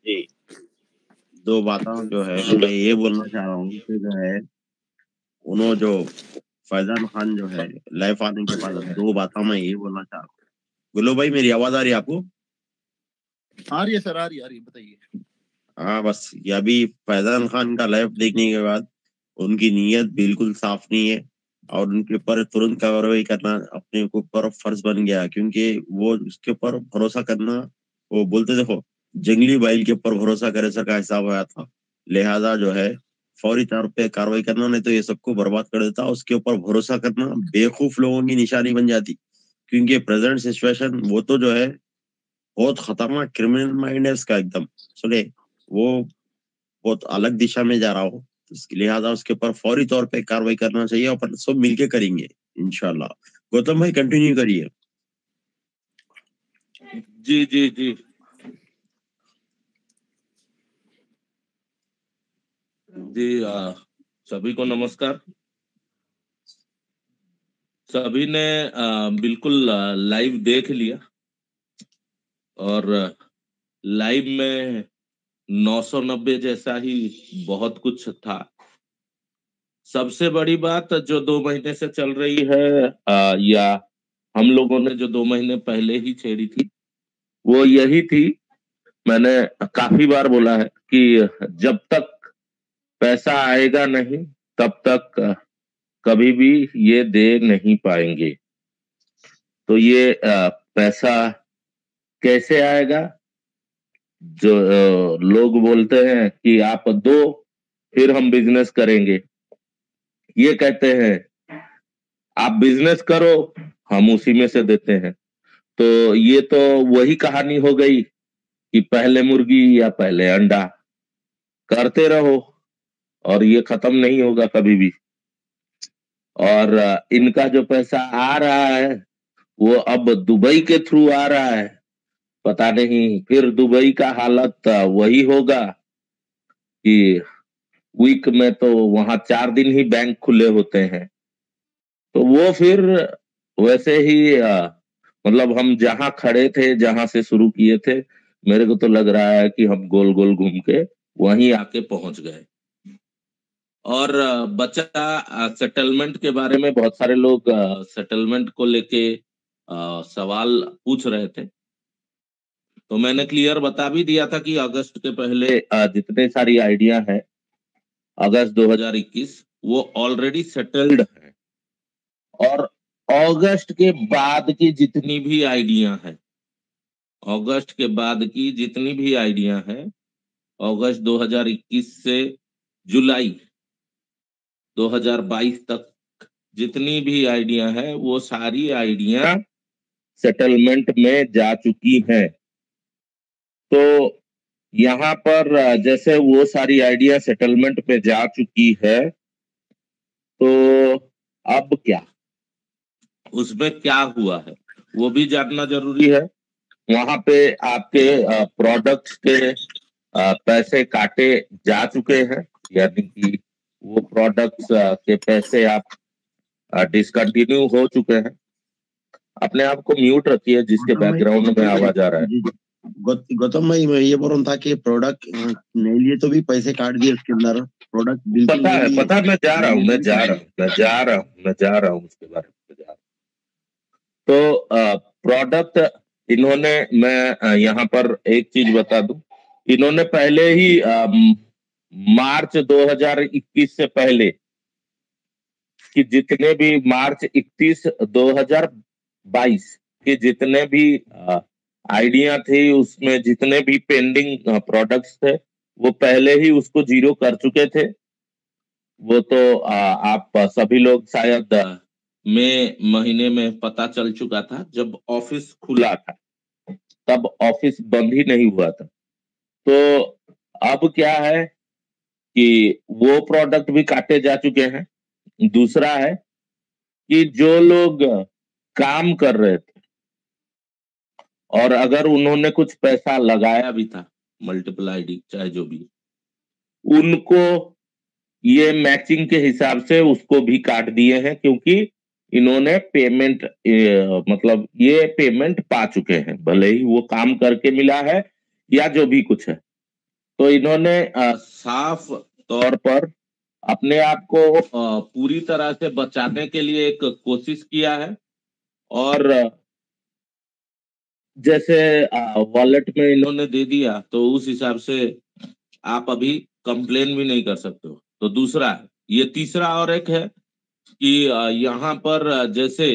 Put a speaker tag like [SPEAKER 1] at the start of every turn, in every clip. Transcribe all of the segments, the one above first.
[SPEAKER 1] जी, दो बातें जो है मैं ये बोलना चाह रहा हूँ कि जो है उन्होंने जो फैजान खान जो है लाइफ आने के बाद दो बातें मैं ये बोलना चाह रहा हूँ। गुल्लू भाई, मेरी आवाज आ रही है आपको?
[SPEAKER 2] आ रही है सर, आ रही है, बताइए।
[SPEAKER 1] हाँ, बस ये अभी फैजान खान का लाइफ देखने के बाद उनकी नीयत बिल्कुल साफ नहीं है और उनके ऊपर तुरंत कार्रवाई करना अपने ऊपर फर्ज बन गया, क्योंकि वो उसके ऊपर भरोसा करना, वो बोलते देखो, जंगली बैल के ऊपर भरोसा करे सर का हिसाब आया था। लिहाजा जो है फौरी तौर पे कार्रवाई करना, नहीं तो ये सबको बर्बाद कर देता। उसके ऊपर भरोसा करना बेवकूफ लोगों की निशानी बन जाती, क्योंकि प्रेजेंट सिचुएशन वो तो जो है बहुत खतरनाक क्रिमिनल माइंड है उसका एकदम। सुने, वो बहुत अलग दिशा में जा रहा हो, तो इसके लिहाजा उसके ऊपर फौरी तौर पे कार्रवाई करना चाहिए और अपन सब मिलके करेंगे इंशाल्लाह। गौतम भाई, कंटिन्यू करिए।
[SPEAKER 3] जी जी जी। जी सभी को नमस्कार। सभी ने बिल्कुल लाइव देख लिया और लाइव में 990 जैसा ही बहुत कुछ था। सबसे बड़ी बात जो 2 महीने से चल रही है या हम लोगों ने जो 2 महीने पहले ही छेड़ी थी, वो यही थी। मैंने काफी बार बोला है कि जब तक पैसा आएगा नहीं, तब तक कभी भी ये दे नहीं पाएंगे। तो ये पैसा कैसे आएगा? जो लोग बोलते हैं कि आप दो, फिर हम बिजनेस करेंगे। ये कहते हैं आप बिजनेस करो, हम उसी में से देते हैं। तो ये तो वही कहानी हो गई कि पहले मुर्गी या पहले अंडा। करते रहो और ये खत्म नहीं होगा कभी भी। और इनका जो पैसा आ रहा है वो अब दुबई के थ्रू आ रहा है। पता नहीं फिर दुबई का हालत वही होगा कि वीक में तो वहां 4 दिन ही बैंक खुले होते हैं। तो वो फिर वैसे ही मतलब हम जहां खड़े थे, जहां से शुरू किए थे, मेरे को तो लग रहा है कि हम गोल गोल घूम के वहीं आके पहुंच गए। और बचा सेटलमेंट के बारे में, बहुत सारे लोग सेटलमेंट को लेके सवाल पूछ रहे थे। तो मैंने क्लियर बता भी दिया था कि अगस्त के पहले जितने सारी आइडिया है, अगस्त 2021 वो ऑलरेडी सेटल्ड है। और अगस्त के बाद की जितनी भी आइडिया है, अगस्त के बाद की जितनी भी आइडिया है, अगस्त 2021 से जुलाई 2022 तक जितनी भी आइडिया है, वो सारी आइडिया सेटलमेंट में जा चुकी हैं। तो यहाँ पर जैसे वो सारी आइडिया सेटलमेंट में जा चुकी है, तो अब क्या, उसमें क्या हुआ है वो भी जानना जरूरी है। वहां पे आपके प्रोडक्ट्स के पैसे काटे जा चुके हैं, यानी कि वो प्रोडक्ट्स के पैसे आप डिसकंटिन्यू हो चुके हैं। अपने आप को म्यूट रखिए जिसके
[SPEAKER 1] गौतम भाई,
[SPEAKER 3] बैकग्राउंड में आवाज आ रहा है।
[SPEAKER 1] जी जी, गौतम भाई, मैं ये बोल रहा था कि प्रोडक्ट नहीं लिए तो भी पैसे काट दिए उसके अंदर। प्रोडक्ट बिल्कुल
[SPEAKER 3] पता
[SPEAKER 1] नहीं
[SPEAKER 3] है,
[SPEAKER 1] लिए,
[SPEAKER 3] पता है, मैं जा रहा
[SPEAKER 1] नहीं
[SPEAKER 3] हूँ,
[SPEAKER 1] लिए तो
[SPEAKER 3] मैं
[SPEAKER 1] भी
[SPEAKER 3] जा
[SPEAKER 1] काट
[SPEAKER 3] रहा
[SPEAKER 1] दिए।
[SPEAKER 3] हूँ, मैं जा रहा हूँ, मैं जा रहा हूँ उसके बारे में जा रहा हूँ। तो प्रोडक्ट इन्होंने, मैं यहाँ पर एक चीज बता दूं, इन्होंने पहले ही मार्च 2021 से पहले कि जितने भी मार्च 31 2022 के जितने भी आइडिया थे, उसमें जितने भी पेंडिंग प्रोडक्ट्स थे, वो पहले ही उसको जीरो कर चुके थे। वो तो आप सभी लोग शायद मई महीने में पता चल चुका था, जब ऑफिस खुला था, तब ऑफिस बंद ही नहीं हुआ था। तो अब क्या है कि वो प्रोडक्ट भी काटे जा चुके हैं। दूसरा है कि जो लोग काम कर रहे थे और अगर उन्होंने कुछ पैसा लगाया भी था, मल्टीपल आईडी चाहे जो भी, उनको ये मैचिंग के हिसाब से उसको भी काट दिए हैं, क्योंकि इन्होंने पेमेंट मतलब ये पेमेंट पा चुके हैं, भले ही वो काम करके मिला है या जो भी कुछ है। तो इन्होंने साफ तौर पर अपने आप को पूरी तरह से बचाने के लिए एक कोशिश किया है। और जैसे वॉलेट में इन्होंने दे दिया तो उस हिसाब से आप अभी कंप्लेन भी नहीं कर सकते हो। तो दूसरा है ये। तीसरा और एक है कि यहाँ पर जैसे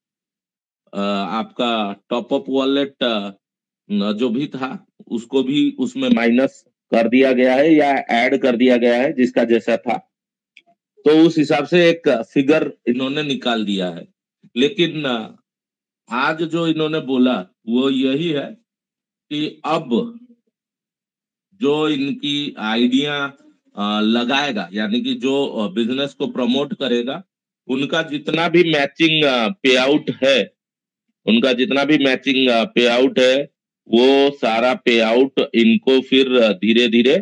[SPEAKER 3] आपका टॉप अप वॉलेट जो भी था उसको भी उसमें माइनस कर दिया गया है या ऐड कर दिया गया है, जिसका जैसा था। तो उस हिसाब से एक फिगर इन्होंने निकाल दिया है। लेकिन आज जो इन्होंने बोला वो यही है कि अब जो इनकी आइडिया लगाएगा, यानी कि जो बिजनेस को प्रमोट करेगा, उनका जितना भी मैचिंग पे आउट है, उनका जितना भी मैचिंग पे आउट है, वो सारा पे आउट इनको फिर धीरे धीरे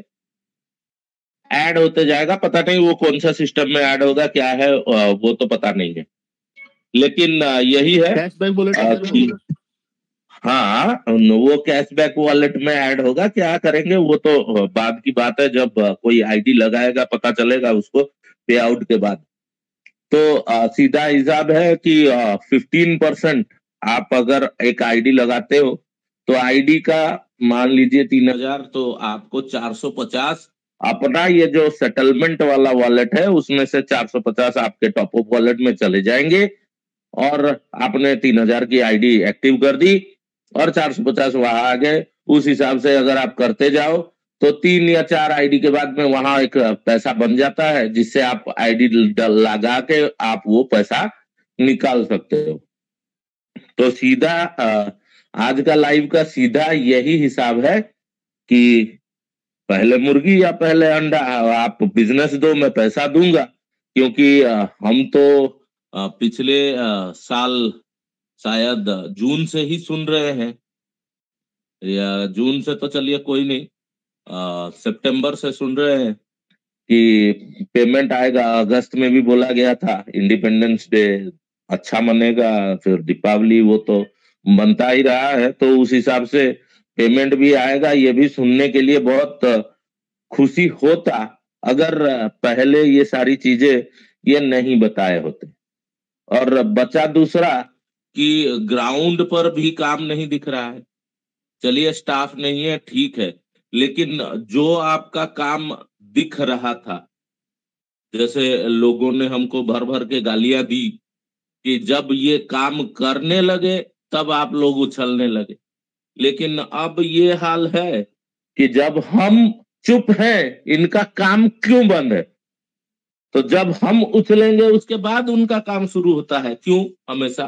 [SPEAKER 3] ऐड होते जाएगा। पता नहीं वो कौन सा सिस्टम में ऐड होगा, क्या है वो तो पता नहीं है। लेकिन यही है
[SPEAKER 2] कैशबैक वॉलेट
[SPEAKER 3] कि हाँ, वो कैशबैक वॉलेट में ऐड होगा। क्या करेंगे वो तो बाद की बात है, जब कोई आईडी लगाएगा पता चलेगा उसको पे आउट के बाद। तो सीधा हिसाब है कि 15% आप अगर एक आईडी लगाते हो तो आईडी का मान लीजिए 3000, तो आपको 450 अपना ये जो सेटलमेंट वाला वॉलेट है उसमें से 450 आपके टॉप अप वॉलेट में चले जाएंगे। और आपने 3000 की आईडी एक्टिव कर दी और 450 वहां आ गए। उस हिसाब से अगर आप करते जाओ तो 3 या 4 आईडी के बाद में वहां एक पैसा बन जाता है, जिससे आप आईडी लगा के आप वो पैसा निकाल सकते हो। तो सीधा आज का लाइव का सीधा यही हिसाब है कि पहले मुर्गी या पहले अंडा। आप बिजनेस दो, मैं पैसा दूंगा। क्योंकि हम तो पिछले साल शायद जून से ही सुन रहे हैं, या जून से तो चलिए कोई नहीं, सितंबर से सुन रहे हैं कि पेमेंट आएगा। अगस्त में भी बोला गया था इंडिपेंडेंस डे अच्छा मनेगा, फिर दीपावली वो तो बनता ही रहा है। तो उस हिसाब से पेमेंट भी आएगा, ये भी सुनने के लिए बहुत खुशी होता अगर पहले ये सारी चीजें ये नहीं बताए होते। और बचा दूसरा कि ग्राउंड पर भी काम नहीं दिख रहा है। चलिए स्टाफ नहीं है, ठीक है, लेकिन जो आपका काम दिख रहा था, जैसे लोगों ने हमको भर भर के गालियां दी कि जब ये काम करने लगे तब आप लोग उछलने लगे। लेकिन अब ये हाल है कि जब हम चुप हैं इनका काम क्यों बंद है? तो जब हम उछलेंगे उसके बाद उनका काम शुरू होता है, क्यों हमेशा?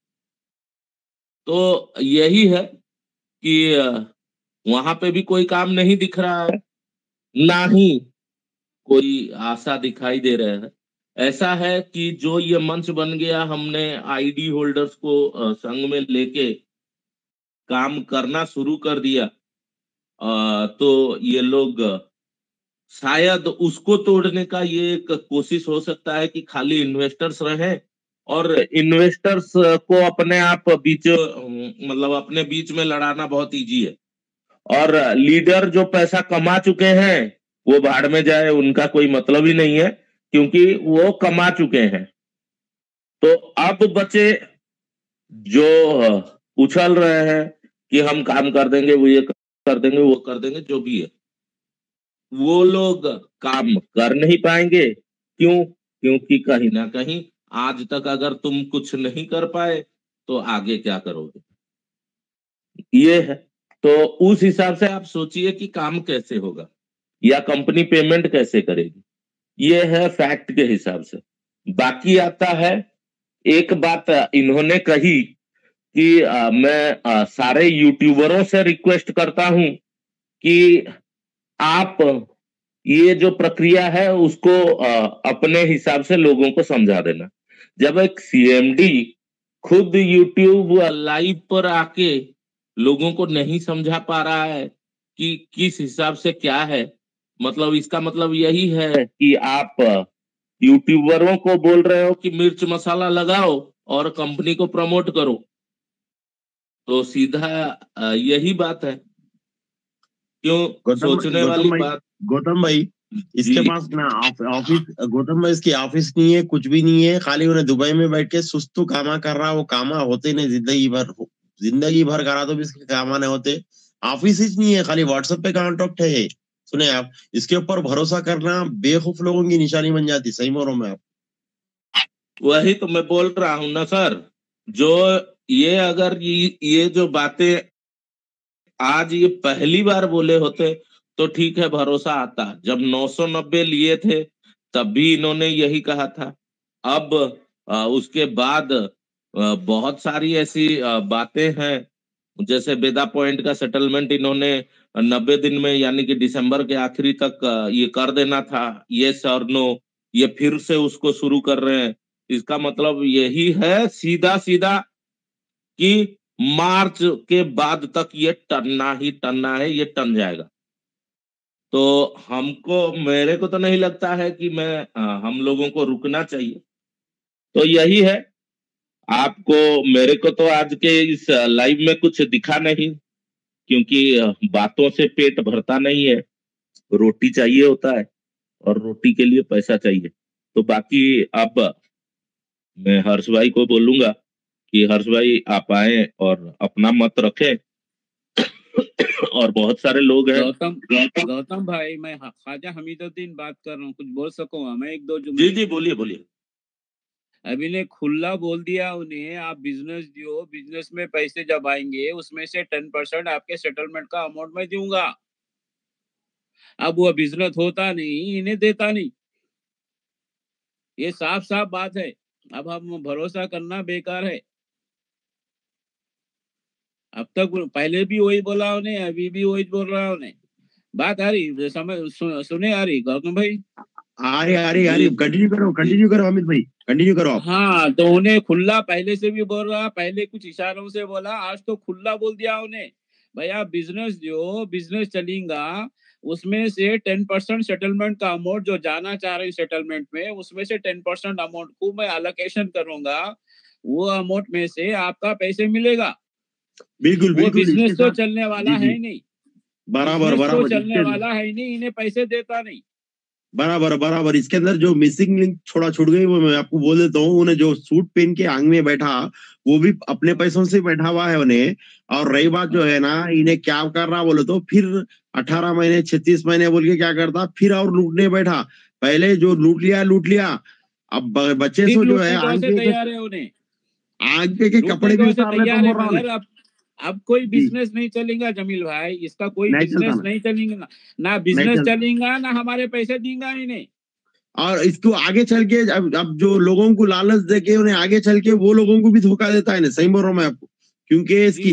[SPEAKER 3] तो यही है कि वहां पे भी कोई काम नहीं दिख रहा है, ना ही कोई आशा दिखाई दे रहा है। ऐसा है कि जो ये मंच बन गया, हमने आईडी होल्डर्स को संग में लेके काम करना शुरू कर दिया, तो ये लोग शायद उसको तोड़ने का ये एक कोशिश हो सकता है कि खाली इन्वेस्टर्स रहें और इन्वेस्टर्स को अपने आप बीच मतलब अपने बीच में लड़ाना बहुत इजी है। और लीडर जो पैसा कमा चुके हैं वो भाड़ में जाए, उनका कोई मतलब ही नहीं है, क्योंकि वो कमा चुके हैं। तो अब बचे जो उछल रहे हैं कि हम काम कर देंगे, वो ये कर देंगे, वो कर देंगे, जो भी है, वो लोग काम कर नहीं पाएंगे। क्यों? क्योंकि कहीं ना कहीं आज तक अगर तुम कुछ नहीं कर पाए तो आगे क्या करोगे, ये है। तो उस हिसाब से आप सोचिए कि काम कैसे होगा या कंपनी पेमेंट कैसे करेगी। ये है फैक्ट के हिसाब से। बाकी आता है एक बात इन्होंने कही कि मैं सारे यूट्यूबरों से रिक्वेस्ट करता हूं कि आप ये जो प्रक्रिया है उसको अपने हिसाब से लोगों को समझा देना। जब एक सीएमडी खुद यूट्यूब लाइव पर आके लोगों को नहीं समझा पा रहा है कि किस हिसाब से क्या है, मतलब इसका मतलब यही है कि आप यूट्यूबरों को बोल रहे हो कि मिर्च मसाला लगाओ और कंपनी को प्रमोट करो। तो सीधा यही बात है क्यों सोचने वाली बात।
[SPEAKER 1] गौतम भाई इसके पास ना ऑफिस, गौतम भाई इसकी ऑफिस नहीं है, कुछ भी नहीं है, खाली उन्हें दुबई में बैठ के सुस्तू कामा कर रहा, वो कामा होते नहीं जिंदगी भर करा तो भी इसके कामा नहीं होते, ऑफिस ही नहीं है, खाली व्हाट्सएप पे कॉन्टेक्ट है ये। सुने आप, इसके ऊपर भरोसा करना बेवकूफ लोगों की निशानी बन जाती, सही बोल रहा हूं मैं आप।
[SPEAKER 3] वही तो मैं बोल रहा हूं ना सर, जो ये अगर ये जो बातें आज ये पहली बार बोले होते तो ठीक है, भरोसा आता। जब 990 लिए थे तब भी इन्होंने यही कहा था। अब उसके बाद बहुत सारी ऐसी बातें हैं, जैसे बेदा पॉइंट का सेटलमेंट इन्होंने 90 दिन में यानी कि दिसंबर के आखिरी तक ये कर देना था, यस और नो। ये फिर से उसको शुरू कर रहे हैं। इसका मतलब यही है सीधा सीधा कि मार्च के बाद तक ये टनना ही टनना है, ये टन जाएगा। तो हमको, मेरे को तो नहीं लगता है कि हम लोगों को रुकना चाहिए। तो यही है। आपको, मेरे को तो आज के इस लाइव में कुछ दिखा नहीं, क्योंकि बातों से पेट भरता नहीं है, रोटी चाहिए होता है और रोटी के लिए पैसा चाहिए। तो बाकी अब मैं हर्ष भाई को बोलूंगा कि हर्ष भाई आप आए और अपना मत रखें। और बहुत सारे लोग हैं।
[SPEAKER 4] गौतम भाई, मैं ख्वाजा हमीदुद्दीन बात कर रहा हूँ, कुछ बोल सकूंगा मैं एक दो जुमले?
[SPEAKER 3] जी बोलिए बोलिए।
[SPEAKER 4] अभी ने खुला बोल दिया उन्हें, आप बिजनेस दियो, बिजनेस में पैसे जब आएंगे उसमें से 10% आपके सेटलमेंट का अमाउंट मैं दूंगा। अब वो बिजनेस होता नहीं, इन्हें देता नहीं, ये साफ साफ बात है। अब हम भरोसा करना बेकार है। अब तक पहले भी वही बोला उन्हें, अभी भी वही बोल रहा उन्हें। बात आ रही, समझ सुने आ रही गौतम भाई?
[SPEAKER 1] आ रही कंटिन्यू करो अमित भाई, कंटिन्यू करो आप।
[SPEAKER 4] हाँ, तो उन्हें खुला पहले से भी बोल रहा, पहले कुछ इशारों से बोला, आज तो खुला बोल दिया उन्हें, भैया बिजनेस जो बिजनेस चलेगा उसमें से 10% सेटलमेंट का अमाउंट जो जाना चाह रही सेटलमेंट में, उसमें से 10% अमाउंट को मैं अलोकेशन करूंगा, वो अमाउंट में से आपका पैसे मिलेगा।
[SPEAKER 1] बिल्कुल
[SPEAKER 4] वो बिजनेस तो चलने वाला है नहीं,
[SPEAKER 1] बराबर
[SPEAKER 4] तो चलने वाला है नहीं, इन्हें पैसे देता नहीं।
[SPEAKER 1] बराबर इसके अंदर जो मिसिंग लिंक थोड़ा छूट गई वो मैं आपको बोल देता हूँ। उन्हें जो सूट पहन के आंग में बैठा, वो भी अपने पैसों से बैठा हुआ है उन्हें। और रही बात जो है ना, इन्हें क्या कर रहा बोले तो फिर 18 महीने 36 महीने बोल के क्या करता, फिर और लूटने बैठा। पहले जो लूट लिया, अब बच्चे सो जो है
[SPEAKER 4] तैयार है उन्हें,
[SPEAKER 1] आगे के कपड़े भी उतार ले तो
[SPEAKER 4] मगर अब कोई बिजनेस नहीं चलेगा जमील भाई, इसका कोई बिजनेस नहीं चलेगा, ना बिजनेस चलेगा, ना हमारे पैसे देंगे इन्हें।
[SPEAKER 1] और इसको आगे चल के अब जो लोगों को लालच देके उन्हें आगे चल के वो लोगों को भी धोखा देता है ना, सही बोल रहा हूँ मैं आपको। क्योंकि इसकी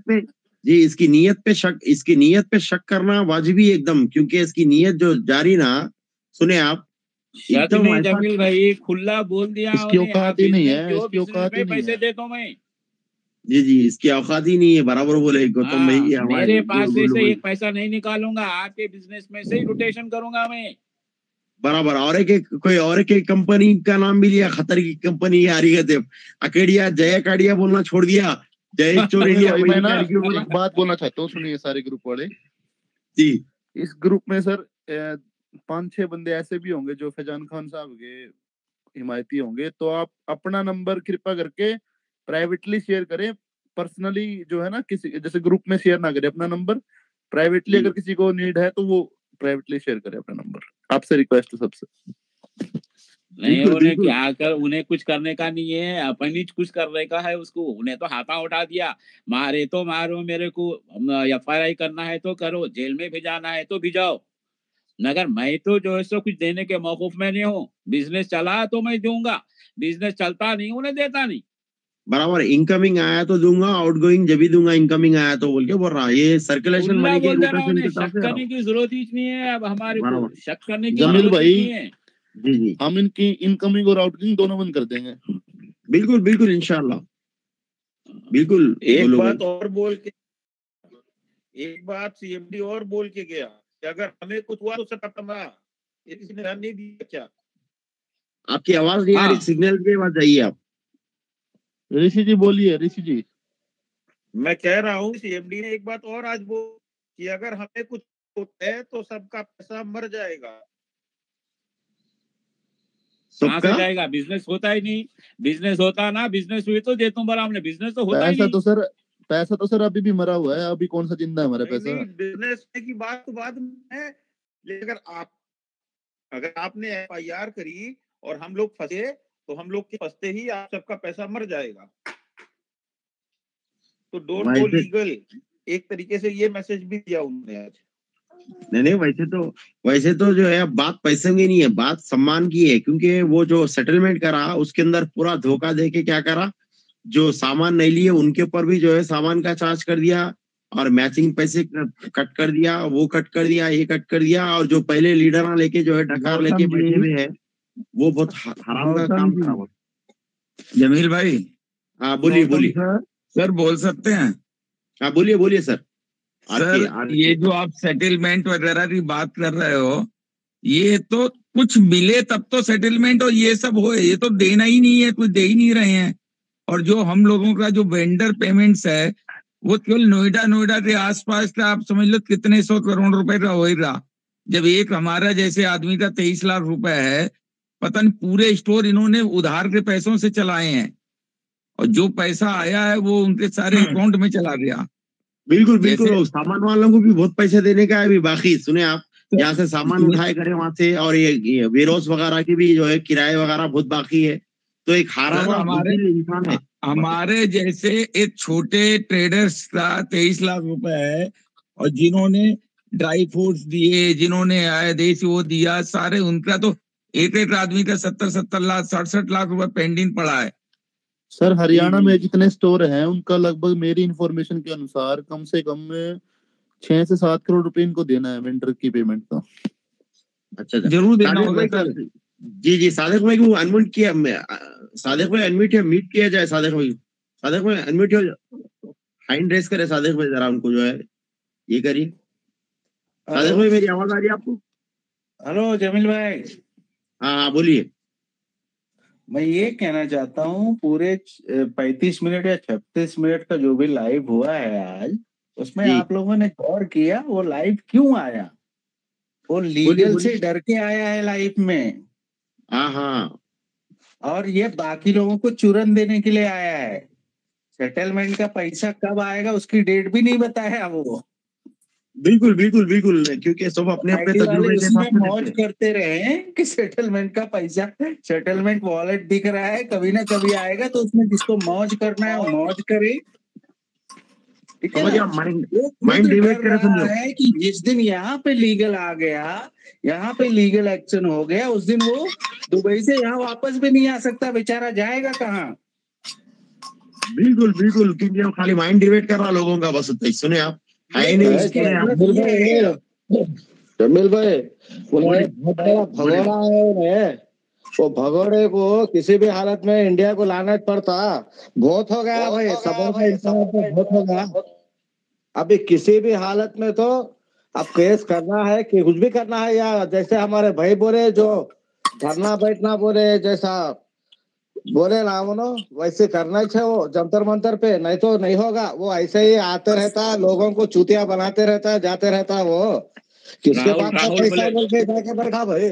[SPEAKER 1] नीयत पे शक करना वाजिबी एकदम, क्योंकि इसकी नीयत जो जारी ना, सुने आप,
[SPEAKER 4] एकदम नहीं जमील भाई, खुला बोल दिया
[SPEAKER 2] इसकी औकात ही नहीं है, इसकी औकात ही नहीं
[SPEAKER 4] पैसे देता हूँ मैं।
[SPEAKER 1] जी इसकी औकात ही नहीं है, बराबर बोले गौतम भाई।
[SPEAKER 4] मेरे पास से एक पैसा नहीं निकालूंगा, आपके बिजनेस में से ही रोटेशन करूंगा मैं।
[SPEAKER 1] बराबर। और कोई और एक कंपनी का नाम भी लिया, खतर की कंपनी आ रही है, अकेडिया जय अकेडिया बोलना छोड़ दिया, जय चोरेलिया।
[SPEAKER 2] मैं ना एक बात बोलना चाहता हूँ, सुनिए सारे ग्रुप वाले
[SPEAKER 1] जी।
[SPEAKER 2] इस ग्रुप में सर 5-6 बंदे ऐसे भी होंगे जो फैजान खान साहब के हिमायती होंगे, तो आप अपना नंबर कृपया करके प्राइवेटली शेयर करें। पर्सनली जो है ना, किसी जैसे ग्रुप में शेयर ना करें अपना नंबर, प्राइवेटली अगर किसी को नीड है तो वो प्राइवेटली शेयर करें अपना नंबर, आपसे रिक्वेस्ट है सबसे।
[SPEAKER 4] नहीं, उन्हें क्या कर, उन्हें कुछ करने का नहीं है, अपन ही कुछ करने का है उसको। उन्हें तो हाथा उठा दिया, मारे तो मारो, मेरे को FIR करना है तो करो, जेल में भिजाना है तो भिजाओ, मगर मैं तो जो है सो कुछ देने के मौकूफ में नहीं हूँ। बिजनेस चला तो मैं दूंगा, बिजनेस चलता नहीं उन्हें देता नहीं।
[SPEAKER 1] बराबर, इनकमिंग आया तो दूंगा, आउटगोइंग जब भी दूंगा, इनकमिंग आया तो बोल के बोल रहा है। ये सर्कुलेशन मनी के रोटेशन के
[SPEAKER 4] शक करने की जरूरत ही नहीं है। अब हमारे को शक करने की
[SPEAKER 2] जमील भाई
[SPEAKER 4] है।
[SPEAKER 1] जी
[SPEAKER 2] हम इनकी इनकमिंग और आउटगोइंग दोनों बंद कर देंगे।
[SPEAKER 1] बिल्कुल इंशाल्लाह, बिल्कुल।
[SPEAKER 5] एक बात और बोल के, एक बात CMD और बोल के गया कि अगर हमें कुछ हुआ तो खत्म रहा, ये किसी ने ध्यान नहीं दिया क्या?
[SPEAKER 1] आपकी आवाज नहीं आ रही, सिग्नल के बाद जाइए आप।
[SPEAKER 2] ऋषि जी बोलिए, ऋषि जी।
[SPEAKER 5] मैं कह रहा हूँ CMD ने एक बात और आज बोल कि अगर हमें कुछ होता है तो सबका पैसा मर जाएगा।
[SPEAKER 4] कहाँ से
[SPEAKER 1] सबका
[SPEAKER 4] जाएगा? बिजनेस होता ही नहीं। बिजनेस होता ना, बिजनेस हुई तो देता हूँ बराबर ने, बिजनेस तो होता ही
[SPEAKER 2] पैसा तो सर अभी भी मरा हुआ है, अभी कौन सा जिंदा है हमारा पैसा?
[SPEAKER 5] नहीं, बिजनेस की बात तो बाद में है, लेकिन अगर आपने FIR करी और हम लोग फंसे तो हम लोग के फंसते ही आप सबका पैसा मर जाएगा। तो डोंट गो लीगल, एक तरीके से ये मैसेज भी दिया उन्होंने आज।
[SPEAKER 1] नहीं, वैसे तो जो है बात पैसे की नहीं है, बात सम्मान की है, क्योंकि वो जो सेटलमेंट करा उसके अंदर पूरा धोखा देके क्या करा, जो सामान नहीं लिए उनके ऊपर भी जो है सामान का चार्ज कर दिया, और मैचिंग पैसे कट कर दिया, वो कट कर दिया, ये कट कर दिया, और जो पहले लीडर लेके जो है डकार लेके बैठे हुए है, वो बहुत हराम का काम करा हुआ।
[SPEAKER 6] जमील भाई,
[SPEAKER 1] हाँ बोलिए
[SPEAKER 6] सर बोल सकते हैं?
[SPEAKER 1] हाँ बोलिए सर।
[SPEAKER 6] सर ये जो आप सेटलमेंट वगैरह की बात कर रहे हो, ये तो कुछ मिले तब तो सेटलमेंट और ये सब हो, ये तो देना ही नहीं है, कुछ दे ही नहीं रहे हैं। और जो हम लोगों का जो वेंडर पेमेंट्स है वो केवल नोएडा के आसपास का आप समझ लो कितने 100 करोड़ रुपए का हो ही रहा। जब एक हमारा जैसे आदमी का 23 लाख रुपए है, पता नहीं पूरे स्टोर इन्होंने उधार के पैसों से चलाए हैं, और जो पैसा आया है वो उनके सारे अकाउंट में चला गया।
[SPEAKER 1] बिल्कुल सामान वालों को भी बहुत पैसे देने का है अभी बाकी। सुने आप, यहाँ से सामान उठाए करे वहां से, और ये वेयरहाउस वगैरह की भी जो है किराए वगैरह बहुत बाकी है, तो एक हारा हुआ इंसान है।
[SPEAKER 6] हमारे जैसे एक छोटे ट्रेडर्स का 23 लाख रुपए है, और जिन्होंने ड्राई फ्रूट्स दिए, जिन्होंने आदेश वो दिया, सारे उनका तो एक आदमी का 70 लाख 67 लाख रुपए पेंडिंग पड़ा है।
[SPEAKER 2] सर हरियाणा में जितने स्टोर हैं उनका लगभग मेरी इंफॉर्मेशन के अनुसार कम से कम 6 से 7 करोड़ रुपए इनको देना है वेंडर की पेमेंट का।
[SPEAKER 1] अच्छा
[SPEAKER 6] जरूर देना होगा सर।
[SPEAKER 1] जी सादिक भाई को अनम्यूट किया, सादिक भाई अनम्यूट म्यूट किया जाए। सादिक भाई अनम्यूट हो, हैंड रेस करे सादिक भाई, जरा उनको जो है ये करिए। सादिक भाई मेरी आवाज आ रही है आपको?
[SPEAKER 7] हेलो जमील भाई।
[SPEAKER 1] हाँ बोलिए।
[SPEAKER 7] मैं ये कहना चाहता हूँ, पूरे 35 मिनट या 36 मिनट का जो भी लाइव हुआ है आज, उसमें आप लोगों ने गौर किया वो लाइव क्यों आया? वो लीगल से डर के आया है लाइव में।
[SPEAKER 1] हाँ,
[SPEAKER 7] और ये बाकी लोगों को चूरन देने के लिए आया है। सेटलमेंट का पैसा कब आएगा उसकी डेट भी नहीं बताया वो।
[SPEAKER 1] बिल्कुल, क्योंकि सब अपने तजुर्बे के साथ
[SPEAKER 7] मौज करते रहे कि सेटलमेंट का पैसा, सेटलमेंट वॉलेट दिख रहा है, कभी ना कभी आएगा, तो उसमें जिसको मौज करना है वो मौज करे। ठीक है ना? माइंड डिवाइड कर रहा है कि जिस दिन यहाँ पे लीगल आ गया, यहाँ पे लीगल एक्शन हो गया, उस दिन वो दुबई से यहाँ वापस भी नहीं आ सकता, बेचारा जाएगा कहाँ?
[SPEAKER 1] बिल्कुल, क्योंकि वो खाली माइंड डिवाइड कर रहा लोगों का, बस उतना ही। सुने आप, है नहीं
[SPEAKER 8] जमील भाई, भगोड़ा है उन्हें, वो भगोड़े को किसी भी हालत में इंडिया को लाना पड़ता। बहुत हो गया भाई, बहुत हो गया। अभी किसी भी हालत में तो अब केस करना है कि कुछ भी करना है, या जैसे हमारे भाई बोले जो धरना बैठना बोले, जैसा बोले ना वो वैसे करना ही चाहिए वो जंतर मंतर पे, नहीं तो नहीं होगा। वो ऐसे ही आते रहता, लोगों को चूतिया बनाते रहता, जाते रहता। वो किसके पास पैसा बोल के जाके बैठा भाई?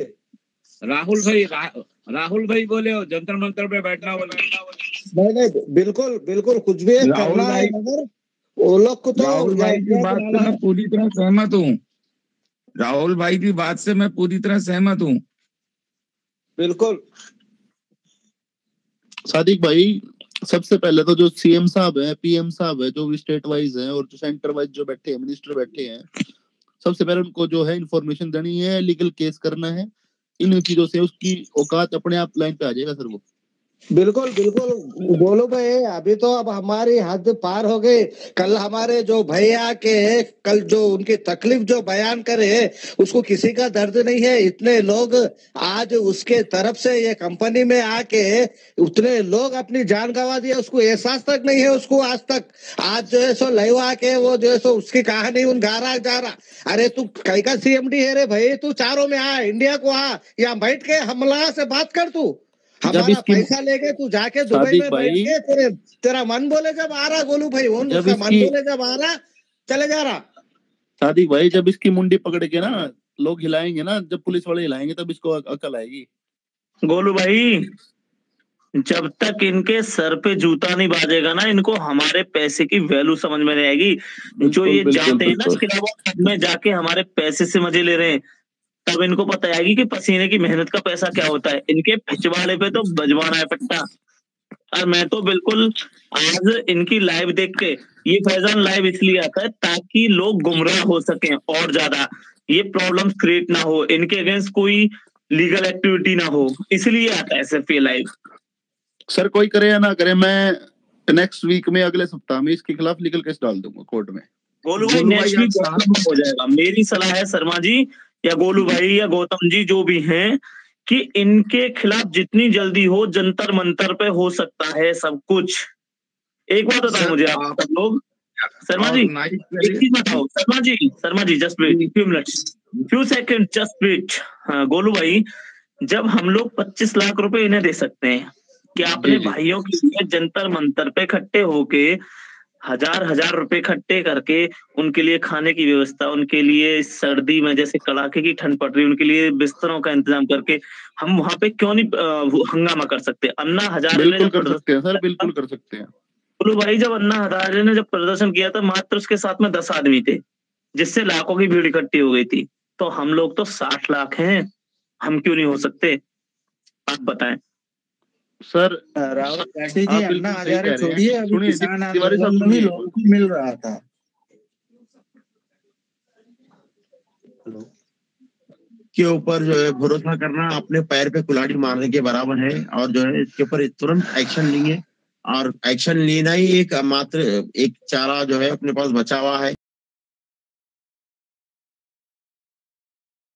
[SPEAKER 4] राहुल भाई बोले हो जंतर मंतर पे बैठना बोले।
[SPEAKER 8] नहीं, बिल्कुल कुछ भी करना है, मगर वो लोग को तो
[SPEAKER 6] राहुल भाई की बात से मैं पूरी तरह सहमत हूँ। राहुल भाई की बात से मैं पूरी तरह सहमत हूँ।
[SPEAKER 8] बिल्कुल
[SPEAKER 2] सादिक भाई, सबसे पहले तो जो सीएम साहब है, पीएम साहब है, जो भी स्टेट वाइज है और जो सेंटर वाइज जो बैठे हैं, मिनिस्टर बैठे हैं, सबसे पहले उनको जो है इन्फॉर्मेशन देनी है, लीगल केस करना है। इन चीजों से उसकी औकात अपने आप लाइन पे आ जाएगा सर। वो
[SPEAKER 8] बिल्कुल बोलो भाई, अभी तो अब हमारी हद पार हो गई। कल हमारे जो भैया के कल जो उनकी तकलीफ जो बयान करे, उसको किसी का दर्द नहीं है। इतने लोग आज उसके तरफ से ये कंपनी में आके उतने लोग अपनी जान गंवा दिया, उसको एहसास तक नहीं है उसको आज तक। आज जो है सो लाइव आके वो जो है सो उसकी कहानी उन गा रहा। अरे तू कई का CMD है रे भाई, तू चारों में आ, इंडिया को आ, यहाँ बैठ के हमला से बात कर। तू हमारा पैसा लेके तू जाके दुबई में बैठ के तेरा मन बोले जब आ रहा, गोलू भाई उसका मन बोले जब आ रहा, चले जा रहा।
[SPEAKER 2] सादिक भाई जब इसकी मुंडी पकड़ के ना लोग हिलाएंगे ना, जब पुलिस वाले हिलाएंगे तब इसको अकल आएगी।
[SPEAKER 9] गोलू भाई जब तक इनके सर पे जूता नहीं बाजेगा ना, इनको हमारे पैसे की वैल्यू समझ में नहीं आएगी। जो ये जाते हैं ना क्लब में जाके हमारे पैसे से मजे ले रहे हैं, तब इनको पता आएगी कि पसीने की मेहनत का पैसा क्या होता है। इनके पिछवाड़े पे तो बजवाना है पट्टा। और मैं तो बिल्कुल आज इनकी लाइव देख के, ये फैजान लाइव इसलिए आता है ताकि लोग गुमराह हो सकें और ज्यादा ये प्रॉब्लम्स क्रिएट ना हो, इनके अगेंस्ट कोई लीगल एक्टिविटी ना हो, इसलिए आता है सिर्फ ये लाइव।
[SPEAKER 2] सर कोई करे या ना करे, मैं नेक्स्ट वीक में, अगले सप्ताह में इसके खिलाफ लीगल केस डाल दूंगा कोर्ट में।
[SPEAKER 9] गोलू भाई नेक्स्ट वीक हो जाएगा। मेरी सलाह है शर्मा जी या गोलू भाई या गौतम जी जो भी हैं, कि इनके खिलाफ जितनी जल्दी हो जंतर मंतर पे हो सकता है सब कुछ। एक बात बताओ मुझे आप सब लोग, शर्मा जी एक चीज बताओ, Sharma ji just wait few minutes, few second, just wait. हाँ गोलू भाई, जब हम लोग 25 लाख रुपए इन्हें दे सकते हैं, क्या अपने भाइयों के लिए जंतर मंतर पे इकट्ठे होके हजार रुपए इकट्ठे करके उनके लिए खाने की व्यवस्था, उनके लिए सर्दी में जैसे कड़ाके की ठंड पड़ रही, उनके लिए बिस्तरों का इंतजाम करके हम वहां पे क्यों नहीं हंगामा कर सकते? अन्ना हजारे
[SPEAKER 2] बिल्कुल कर सकते हैं सर, बिल्कुल कर सकते हैं।
[SPEAKER 9] बोलो भाई, जब अन्ना हजारे ने जब प्रदर्शन किया था, मात्र उसके साथ में 10 आदमी थे, जिससे लाखों की भीड़ इकट्ठी हो गई थी। तो हम लोग तो 60 लाख हैं, हम क्यों नहीं हो सकते? आप बताएं
[SPEAKER 7] सर। राहुल गांधी जी अन्ना हजारे छोड़िए, अभी किसान आंदोलन में भी लोगों को मिल रहा था।
[SPEAKER 1] के ऊपर जो है भरोसा करना अपने पैर पे कुल्हाड़ी मारने के बराबर है, और जो है इसके ऊपर तुरंत एक्शन नहीं है, और एक्शन लेना ही एक मात्र एक चारा जो है अपने पास बचा हुआ है।